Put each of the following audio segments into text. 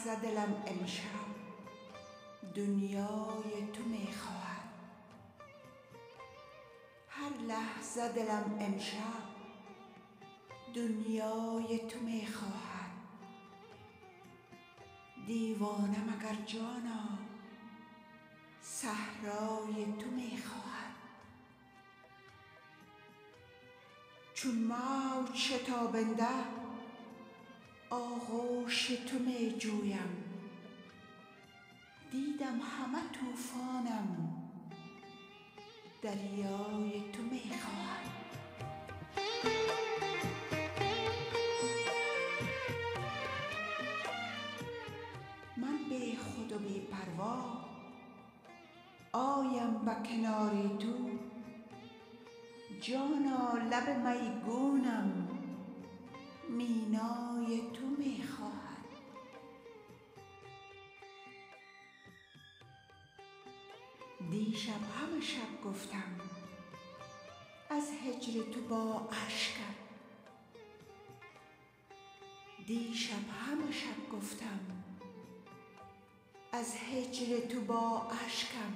لحظه دلم امشب دنیای تو میخواهد. هر لحظه دلم امشب دنیای تو میخواهد. دیوانم اگر جانا صحرای تو میخواهد. چون موج شتابنده آغوش تو می جویم. دیدم همه طوفانم دریای تو میخواهد. من بی خود و بی پروا آیم به کنار تو. جانا لب میگونم مینای تو میخواهد. دیشب همه شب گفتم از هجر تو با اشکم. دیشب همه شب گفتم از هجر تو با اشکم.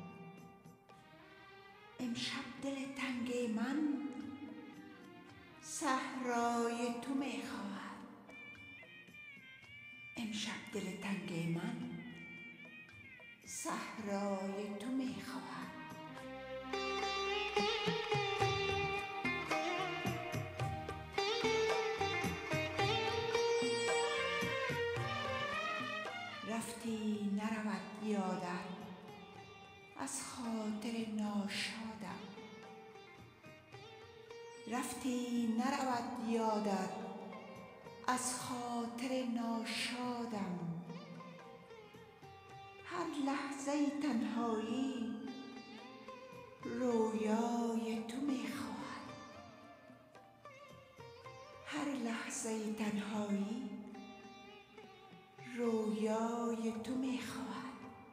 امشب دل تنگ من صحرای تو میخواهد. امشب دل تنگ من صحرای تو میخواهد. رفتی نرود یادت از خاطر ناشادم. رفتی نرود یادت از خاطر ناشادم. هر لحظه تنهایی رویای تو میخواهد. هر لحظه تنهایی رویای تو میخواهد.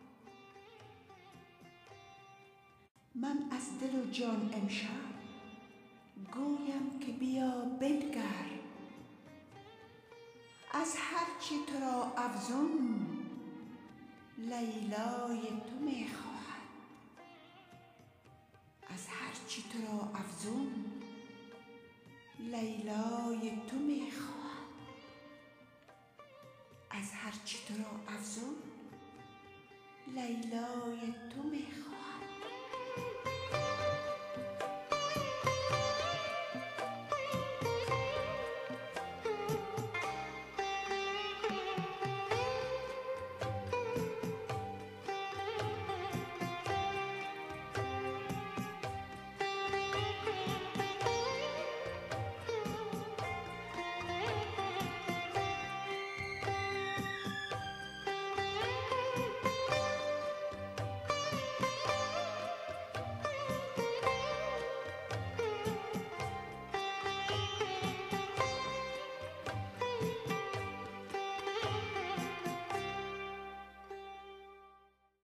من از دل و جان امشب گویم که بیا بنگر. از هر چه تو را افزون لیلای تو میخواهد. از هر چه تو را افزون لیلای تو میخواهد. از هر چه تو را افزون لیلای تو میخواهد.